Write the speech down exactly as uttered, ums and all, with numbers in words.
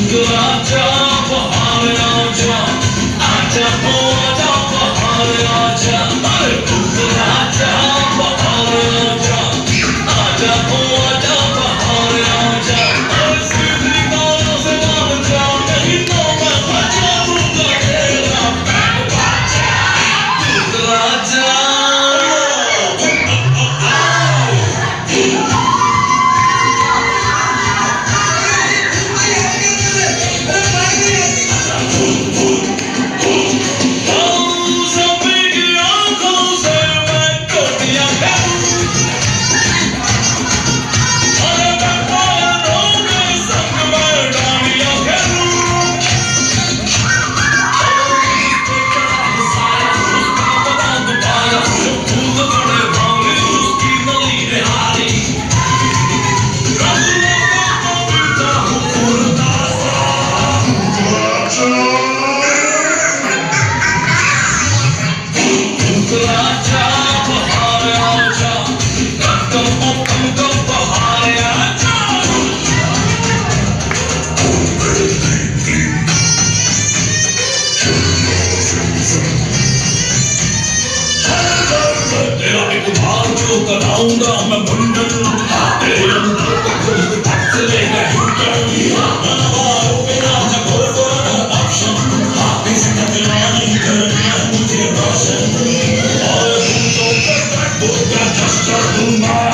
आजा बाहर आजा आजा ओ आजा बाहर आजा अरे तू आजा बाहर आजा आजा ओ आजा बाहर आजा अरे सीधी गालों से मार जा नहीं तो मैं बचा दूंगा तेरा पैर बाजा तू आजा कराऊंगा मैं मुंडन तेरे अंदर को खुद तक लेगा हिंडन बिना जगो ऑप्शन हाथी से दिलानी करना मुझे रोशन और तुम तो perfect बोल का जस्ट दूंगा